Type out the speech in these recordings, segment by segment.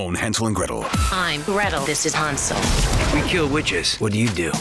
on Hansel and Gretel. I'm Gretel. This is Hansel. We kill witches. What do you do?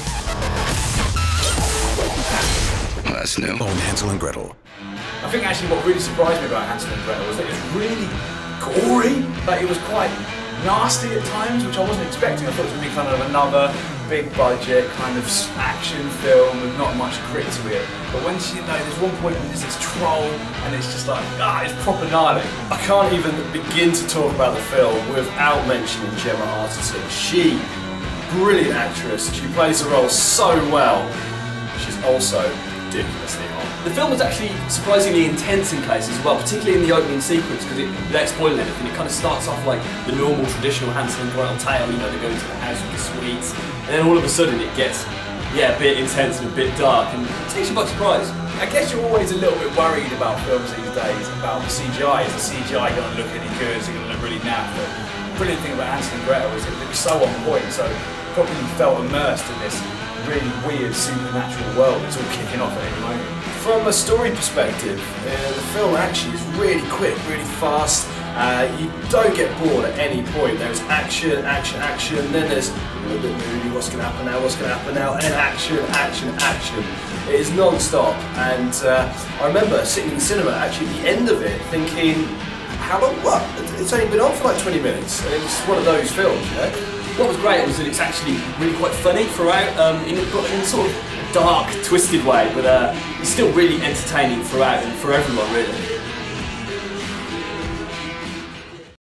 Well, that's new. On Hansel and Gretel. I think actually what really surprised me about Hansel and Gretel was that it was really gory. Like it was quite nasty at times, which I wasn't expecting. I thought it was going to be kind of another big budget kind of action film with not much grit to it. But when there's one point when there's this troll and it's just like, it's proper gnarly. I can't even begin to talk about the film without mentioning Gemma Arterton. She, brilliant actress, she plays the role so well. She's also ridiculously hot. The film was actually surprisingly intense in places as well, particularly in the opening sequence, because without spoiling anything, it kind of starts off like the normal traditional Hansel and Gretel tale, you know, they go into the house with the sweets, and then all of a sudden it gets, a bit intense and a bit dark, and it takes you by surprise. I guess you're always a little bit worried about films these days, about the CGI. Is the CGI going to look any good? Is it going to look really naff? But the brilliant thing about Hansel and Gretel is it looks so on point, so you probably felt immersed in this really weird supernatural world that's all kicking off at any moment. From a story perspective, the film actually is really quick, really fast. You don't get bored at any point. There's action, action, action, then there's a little bit moody, what's going to happen now, what's going to happen now, and action, action, action. It is non-stop, and I remember sitting in the cinema actually at the end of it thinking, how long, what? It's only been on for like 20 minutes, and it's one of those films, you know? What was great was that it's actually really quite funny throughout, in a sort of dark, twisted way, but it's still really entertaining throughout and for everyone really.